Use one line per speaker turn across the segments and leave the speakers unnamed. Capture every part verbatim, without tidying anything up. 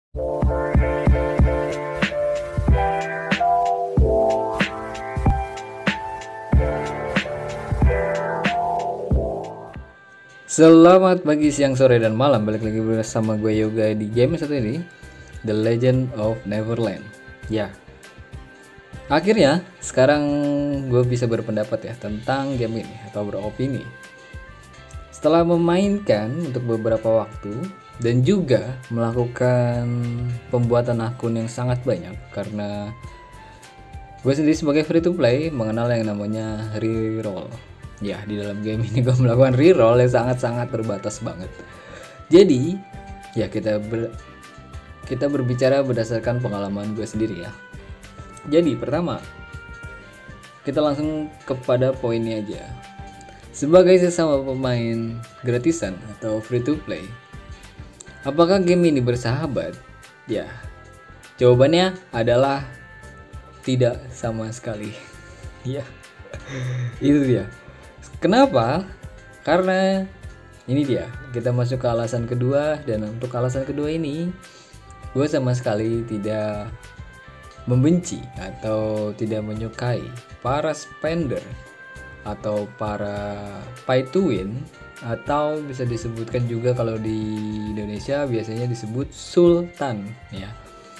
Selamat pagi, siang, sore, dan malam. Balik lagi bersama gue Yoga di game satu ini, The Legend of Neverland. Ya, akhirnya sekarang gue bisa berpendapat ya tentang game ini atau beropini. Setelah memainkan untuk beberapa waktu dan juga melakukan pembuatan akun yang sangat banyak, karena gue sendiri sebagai free to play mengenal yang namanya reroll. Ya, di dalam game ini gue melakukan reroll yang sangat-sangat terbatas banget. Jadi, ya kita ber, kita berbicara berdasarkan pengalaman gue sendiri ya. Jadi, pertama, kita langsung kepada poinnya aja. Sebagai sesama pemain gratisan atau free to play, apakah game ini bersahabat? Ya, jawabannya adalah tidak sama sekali. Ya, itu dia. Kenapa? Karena ini dia, kita masuk ke alasan kedua, dan untuk alasan kedua ini gue sama sekali tidak membenci atau tidak menyukai para spender atau para pay to win, atau bisa disebutkan juga kalau di Indonesia biasanya disebut sultan ya.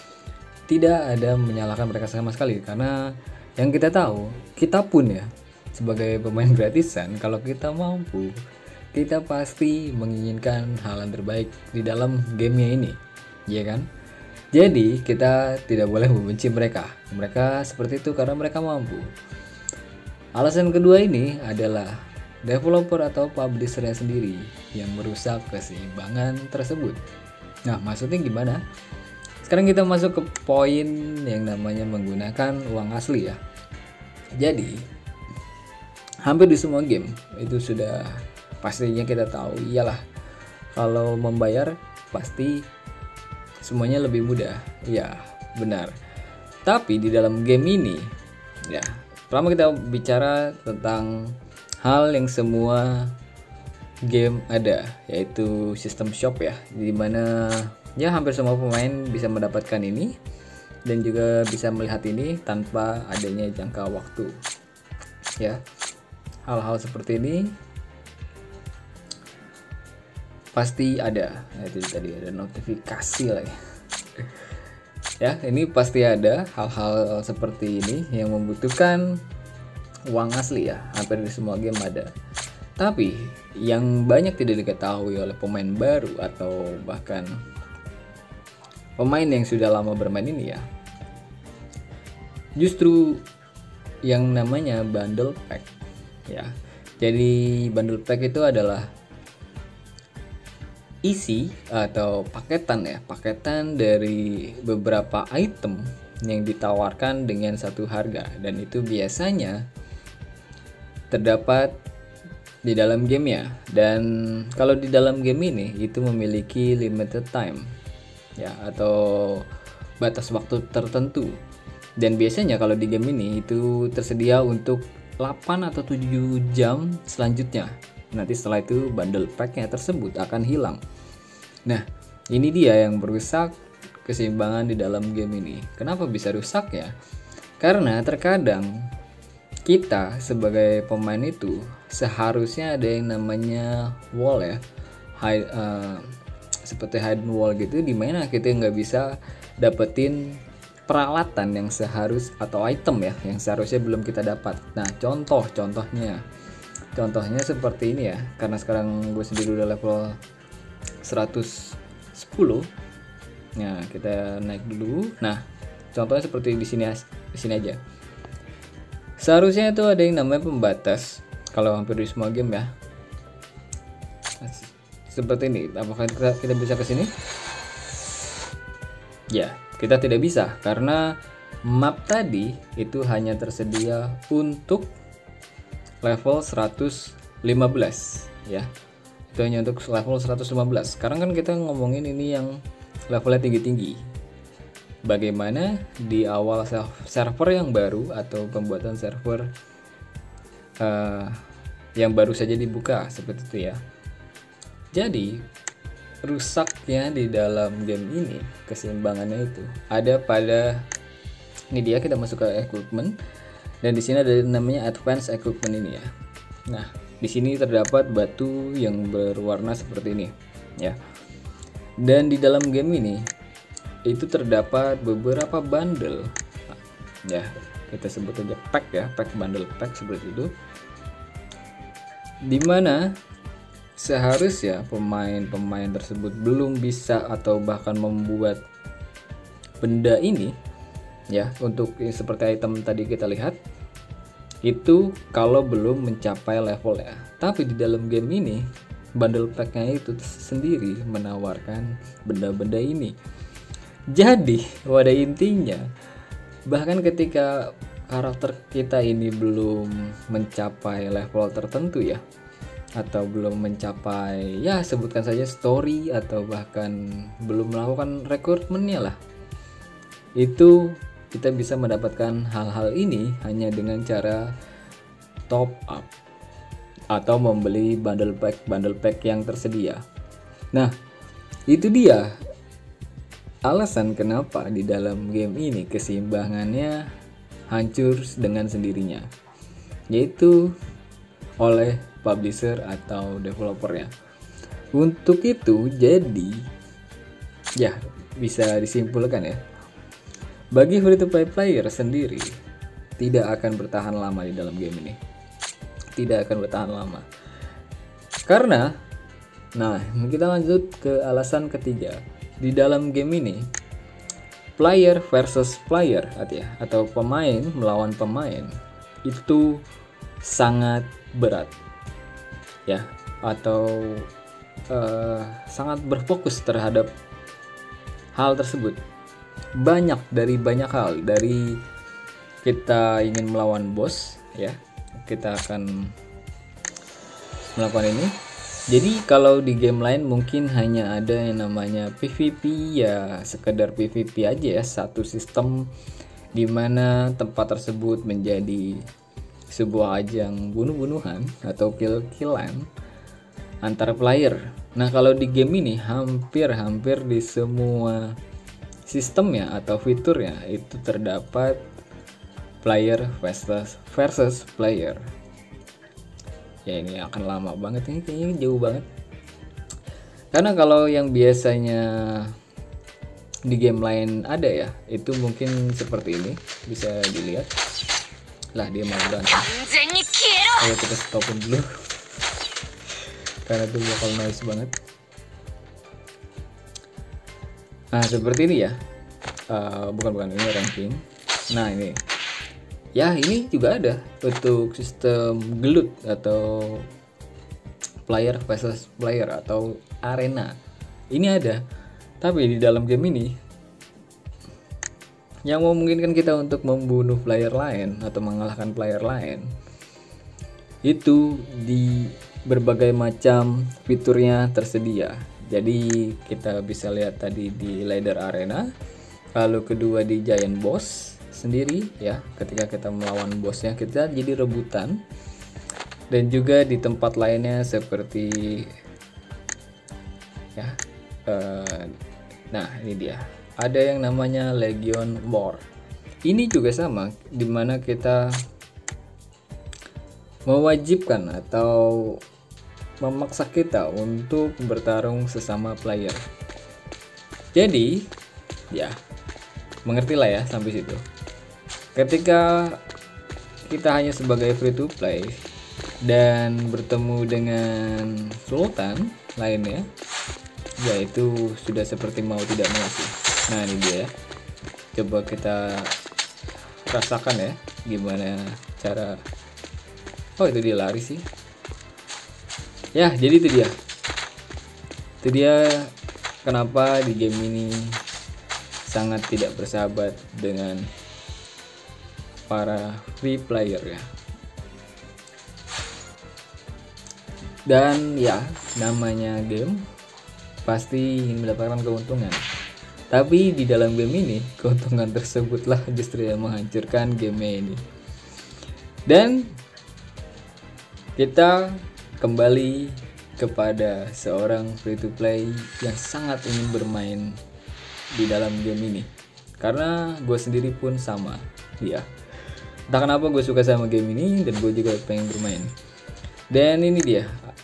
Tidak ada menyalahkan mereka sama sekali, karena yang kita tahu, kita pun ya sebagai pemain gratisan, kalau kita mampu, kita pasti menginginkan hal yang terbaik di dalam gamenya ini, ya kan? Jadi kita tidak boleh membenci mereka. Mereka seperti itu karena mereka mampu. Alasan kedua ini adalah developer atau publishernya sendiri yang merusak keseimbangan tersebut. Nah, maksudnya gimana? Sekarang kita masuk ke poin yang namanya menggunakan uang asli ya. Jadi hampir di semua game itu sudah pastinya kita tahu, iyalah kalau membayar pasti semuanya lebih mudah. Ya, benar. Tapi di dalam game ini ya, pertama kita bicara tentang hal yang semua game ada, yaitu sistem shop ya, dimana ya hampir semua pemain bisa mendapatkan ini dan juga bisa melihat ini tanpa adanya jangka waktu ya. Hal-hal seperti ini pasti ada. Nah, itu tadi ada notifikasi lagi. Ya, ini pasti ada hal-hal seperti ini yang membutuhkan uang asli ya. Hampir di semua game ada. Tapi yang banyak tidak diketahui oleh pemain baru atau bahkan pemain yang sudah lama bermain ini ya, justru yang namanya bundle pack. Ya, jadi bundle pack itu adalah isi atau paketan ya, paketan dari beberapa item yang ditawarkan dengan satu harga, dan itu biasanya terdapat di dalam game ya. Dan kalau di dalam game ini itu memiliki limited time ya, atau batas waktu tertentu, dan biasanya kalau di game ini itu tersedia untuk delapan atau tujuh jam selanjutnya. Nanti setelah itu bundle packnya tersebut akan hilang. Nah, ini dia yang merusak keseimbangan di dalam game ini. Kenapa bisa rusak ya? Karena terkadang kita sebagai pemain itu seharusnya ada yang namanya wall ya, hide, uh, seperti hidden wall gitu, dimana kita nggak bisa dapetin peralatan yang seharus atau item ya yang seharusnya belum kita dapat. Nah, contoh contohnya contohnya seperti ini ya, karena sekarang gue sendiri udah level seratus sepuluh. Nah, kita naik dulu. Nah, contohnya seperti di sini di sini aja. Seharusnya itu ada yang namanya pembatas kalau hampir di semua game ya. Seperti ini. Apakah kita, kita bisa ke sini? Ya, kita tidak bisa karena map tadi itu hanya tersedia untuk level seratus lima belas ya. Itu hanya untuk level seratus lima belas. Sekarang kan kita ngomongin ini yang levelnya tinggi-tinggi. Bagaimana di awal server yang baru atau pembuatan server uh, yang baru saja dibuka seperti itu ya. Jadi rusaknya di dalam game ini, keseimbangannya itu ada pada ini dia. Kita masuk ke equipment dan di sini ada namanya advanced equipment ini ya. Nah, di sini terdapat batu yang berwarna seperti ini ya. Dan di dalam game ini itu terdapat beberapa bundle ya, kita sebut aja pack ya, pack bundle pack seperti itu, dimana seharusnya pemain-pemain tersebut belum bisa atau bahkan membuat benda ini ya, untuk seperti item tadi kita lihat itu kalau belum mencapai level ya. Tapi di dalam game ini bundle packnya itu sendiri menawarkan benda-benda ini. Jadi pada intinya, bahkan ketika karakter kita ini belum mencapai level tertentu ya, atau belum mencapai ya sebutkan saja story, atau bahkan belum melakukan rekrutmennya lah, itu kita bisa mendapatkan hal-hal ini hanya dengan cara top up atau membeli bundle pack bundle pack yang tersedia. Nah, itu dia alasan kenapa di dalam game ini keseimbangannya hancur dengan sendirinya, yaitu oleh publisher atau developernya. Untuk itu jadi ya bisa disimpulkan ya, bagi free to play player sendiri tidak akan bertahan lama di dalam game ini. Tidak akan bertahan lama. Karena nah, kita lanjut ke alasan ketiga. Di dalam game ini player versus player atau pemain melawan pemain itu sangat berat ya, atau uh, sangat berfokus terhadap hal tersebut. Banyak dari banyak hal, dari kita ingin melawan bos ya, kita akan melakukan ini. Jadi kalau di game lain mungkin hanya ada yang namanya P V P ya, sekedar P V P aja ya, satu sistem di mana tempat tersebut menjadi sebuah ajang bunuh-bunuhan atau kill-killan antar player. Nah, kalau di game ini hampir-hampir di semua sistemnya atau fiturnya itu terdapat player versus versus player. Ya ini akan lama banget, ini kayaknya jauh banget. Karena kalau yang biasanya di game lain ada ya, itu mungkin seperti ini, bisa dilihat. Lah dia mau berantem. Ayo kita stopin dulu. Karena itu bakal nice banget. Nah seperti ini ya, uh, bukan bukan ini ranking. Nah ini, ya ini juga ada untuk sistem gelut atau player versus player atau arena. Ini ada, tapi di dalam game ini yang memungkinkan kita untuk membunuh player lain atau mengalahkan player lain itu di berbagai macam fiturnya tersedia. Jadi kita bisa lihat tadi di ladder arena, lalu kedua di giant boss sendiri ya, ketika kita melawan bosnya kita jadi rebutan, dan juga di tempat lainnya seperti ya uh, nah ini dia ada yang namanya Legion War. Ini juga sama, dimana kita mewajibkan atau memaksa kita untuk bertarung sesama player. Jadi ya mengertilah ya sampai situ. Ketika kita hanya sebagai free to play dan bertemu dengan sultan lainnya, ya itu sudah seperti mau tidak mau sih. Nah ini dia ya, coba kita rasakan ya gimana cara. Oh itu dia lari sih ya. Jadi itu dia itu dia kenapa di game ini sangat tidak bersahabat dengan para free player ya. Dan ya namanya game pasti ingin mendapatkan keuntungan, tapi di dalam game ini keuntungan tersebutlah justru yang menghancurkan game ini. Dan kita kembali kepada seorang free to play yang sangat ingin bermain di dalam game ini, karena gue sendiri pun sama ya. Entah kenapa gue suka sama game ini dan gue juga pengen bermain. Dan ini dia.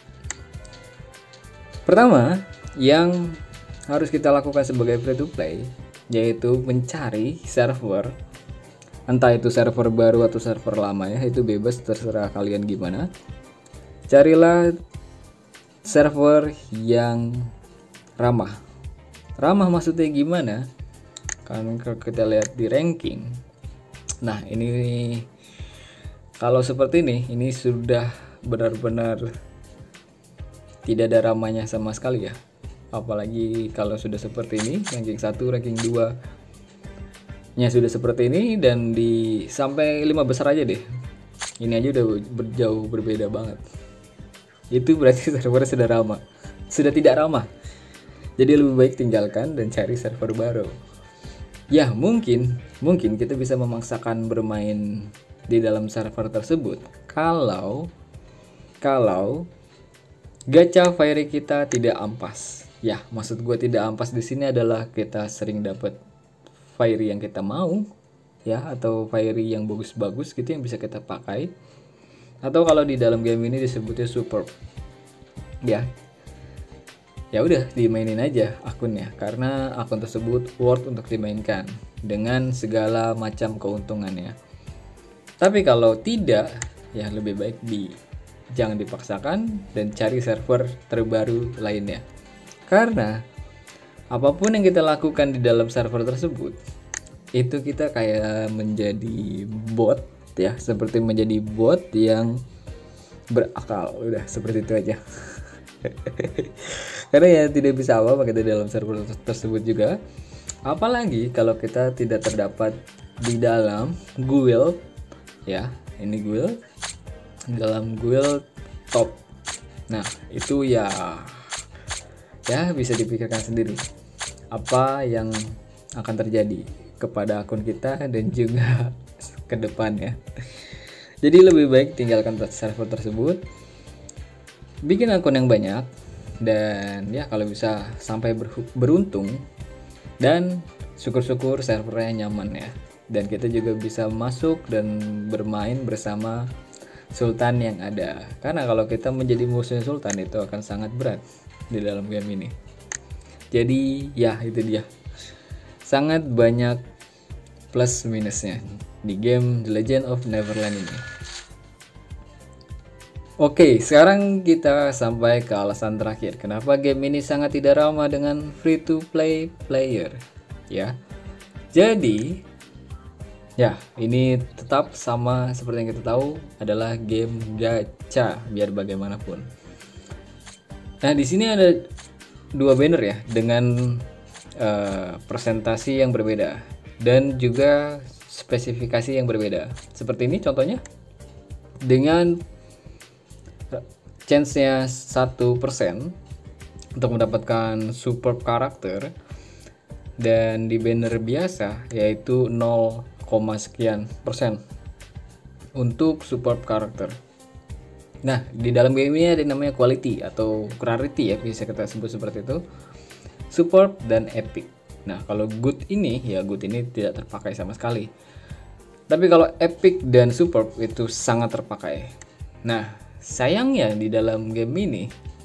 Pertama yang harus kita lakukan sebagai free to play yaitu mencari server, entah itu server baru atau server lama ya, itu bebas, terserah kalian gimana. Carilah server yang ramah. Ramah maksudnya gimana? Kan kalau kita lihat di ranking, nah ini kalau seperti ini, ini sudah benar-benar tidak ada ramahnya sama sekali ya. Apalagi kalau sudah seperti ini, ranking satu, ranking dua nya sudah seperti ini, dan di sampai lima besar aja deh. Ini aja udah berjauh berbeda banget. Itu berarti server sudah ramah, sudah tidak ramah. Jadi lebih baik tinggalkan dan cari server baru. Ya mungkin, mungkin kita bisa memaksakan bermain di dalam server tersebut kalau kalau gacha fairy kita tidak ampas. Ya, maksud gue tidak ampas di sini adalah kita sering dapat fairy yang kita mau, ya, atau fairy yang bagus-bagus gitu yang bisa kita pakai. Atau kalau di dalam game ini disebutnya superb. Ya. Ya udah dimainin aja akunnya, karena akun tersebut worth untuk dimainkan dengan segala macam keuntungannya. Tapi kalau tidak, ya lebih baik di jangan dipaksakan dan cari server terbaru lainnya. Karena apapun yang kita lakukan di dalam server tersebut, itu kita kayak menjadi bot ya, seperti menjadi bot yang berakal. Udah seperti itu aja. Karena ya tidak bisa apa-apa kita dalam server tersebut juga. Apalagi kalau kita tidak terdapat di dalam guild ya, ini guild, dalam guild top. Nah, itu ya ya bisa dipikirkan sendiri apa yang akan terjadi kepada akun kita dan juga ke depannya. Jadi lebih baik tinggalkan server tersebut, bikin akun yang banyak, dan ya kalau bisa sampai beruntung, dan syukur-syukur servernya nyaman ya, dan kita juga bisa masuk dan bermain bersama Sultan yang ada. Karena kalau kita menjadi musuh Sultan itu akan sangat berat di dalam game ini. Jadi ya itu dia, sangat banyak plus minusnya di game The Legend of Neverland ini. Oke, sekarang kita sampai ke alasan terakhir kenapa game ini sangat tidak ramah dengan free to play player ya. Jadi ya, ini tetap sama seperti yang kita tahu, adalah game gacha biar bagaimanapun. Nah, di sini ada dua banner ya dengan uh, presentasi yang berbeda dan juga spesifikasi yang berbeda. Seperti ini contohnya, dengan chance-nya satu persen untuk mendapatkan superb karakter, dan di banner biasa yaitu nol, sekian persen untuk superb karakter. Nah, di dalam game ini ada yang namanya quality atau rarity ya, bisa kita sebut seperti itu, superb dan epic. Nah, kalau good ini ya, good ini tidak terpakai sama sekali. Tapi kalau epic dan superb itu sangat terpakai. Nah, sayangnya di dalam game ini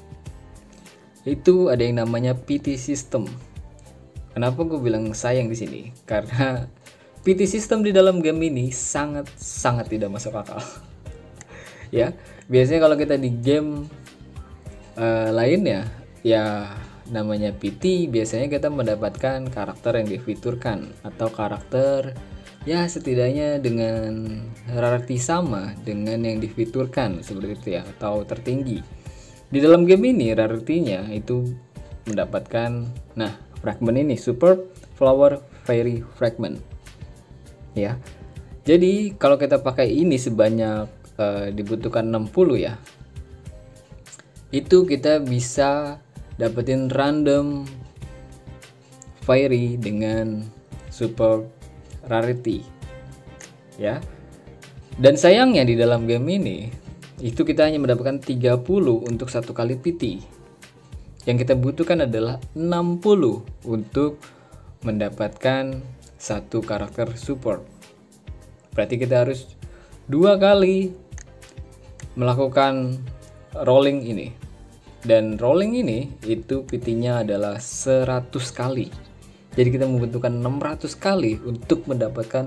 itu ada yang namanya P T system. Kenapa gue bilang sayang di sini? Karena P T system di dalam game ini sangat sangat tidak masuk akal. Ya, biasanya kalau kita di game uh, lainnya ya namanya P T, biasanya kita mendapatkan karakter yang difiturkan atau karakter ya setidaknya dengan rarity sama dengan yang difiturkan seperti itu ya, atau tertinggi. Di dalam game ini rarity-nya itu mendapatkan nah fragment ini, Superb Flower Fairy Fragment ya. Jadi kalau kita pakai ini sebanyak uh, dibutuhkan enam puluh ya, itu kita bisa dapetin random fairy dengan super rarity ya. Dan sayangnya di dalam game ini itu kita hanya mendapatkan tiga puluh untuk satu kali P T. Yang kita butuhkan adalah enam puluh untuk mendapatkan satu karakter support. Berarti kita harus dua kali melakukan rolling ini. Dan rolling ini itu P T-nya adalah seratus kali. Jadi kita membutuhkan enam ratus kali untuk mendapatkan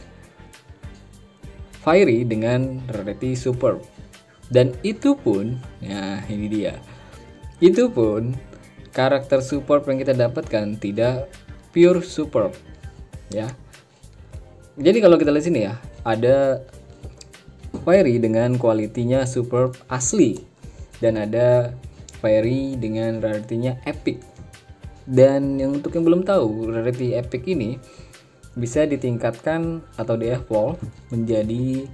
Fiery dengan rarity superb. Dan itu pun, nah ini dia. Itu pun karakter support yang kita dapatkan tidak pure support, ya. Jadi kalau kita lihat sini ya, ada Fiery dengan kualitinya superb asli dan ada Fiery dengan rarity-nya epic. Dan yang untuk yang belum tahu, rarity epic ini bisa ditingkatkan atau di-evolve menjadi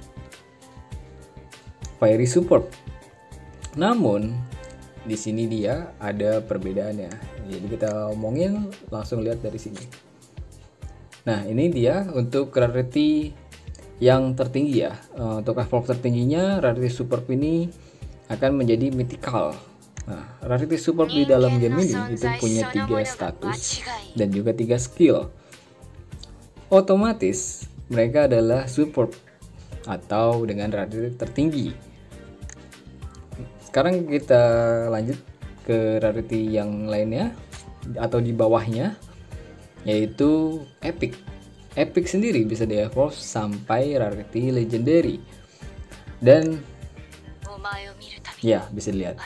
Fiery support. Namun di sini dia ada perbedaannya. Jadi kita omongin langsung lihat dari sini. Nah, ini dia untuk rarity yang tertinggi ya. Untuk evolve tertingginya rarity support ini akan menjadi mythical. Nah, rarity support di dalam game ini itu punya tiga status dan juga tiga skill. Otomatis mereka adalah support atau dengan rarity tertinggi. Sekarang kita lanjut ke rarity yang lainnya atau di bawahnya, yaitu epic. Epic sendiri bisa di-evolve sampai rarity legendary. Dan ya, bisa dilihat.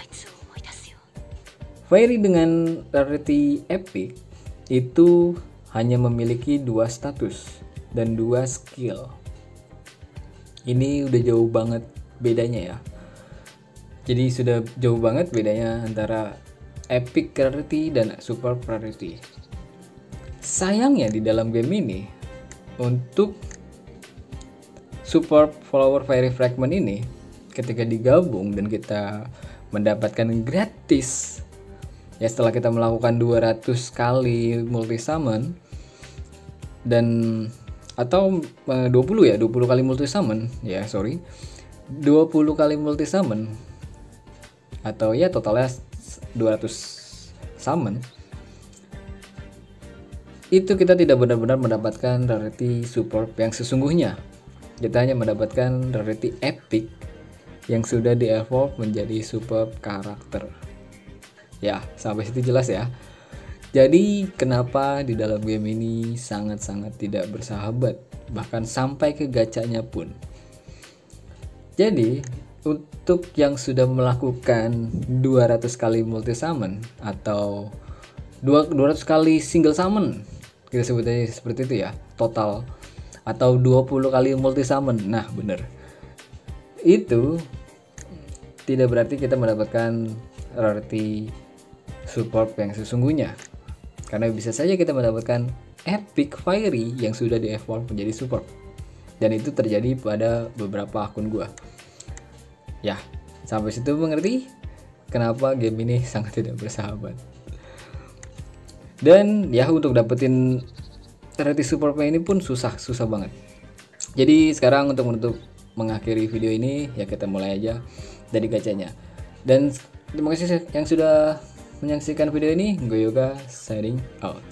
Fiery dengan rarity epic itu hanya memiliki dua status dan dua skill. Ini udah jauh banget bedanya ya. Jadi sudah jauh banget bedanya antara epic rarity dan super rarity. Sayangnya di dalam game ini untuk support follower Fiery fragment ini ketika digabung dan kita mendapatkan gratis ya setelah kita melakukan dua ratus kali multi summon dan atau dua puluh ya, dua puluh kali multi summon ya, sorry. dua puluh kali multi summon atau ya totalnya dua ratus summon, itu kita tidak benar-benar mendapatkan rarity support yang sesungguhnya. Kita hanya mendapatkan rarity epic yang sudah di-evolve menjadi super karakter. Ya, sampai situ jelas ya. Jadi kenapa di dalam game ini sangat-sangat tidak bersahabat, bahkan sampai ke gacanya pun. Jadi untuk yang sudah melakukan dua ratus kali multi summon atau dua ratus kali single summon, kita sebutnya seperti itu ya, total, atau dua puluh kali multi summon. Nah, bener. Itu tidak berarti kita mendapatkan rarity support yang sesungguhnya. Karena bisa saja kita mendapatkan epic Fiery yang sudah di-evolve menjadi support. Dan itu terjadi pada beberapa akun gua. Ya, sampai situ mengerti kenapa game ini sangat tidak bersahabat. Dan ya untuk dapetin rarity support ini pun susah, susah banget. Jadi sekarang untuk menutup mengakhiri video ini ya kita mulai aja dari gacanya. Dan terima kasih yang sudah menyaksikan video ini. Gue Yoga signing out.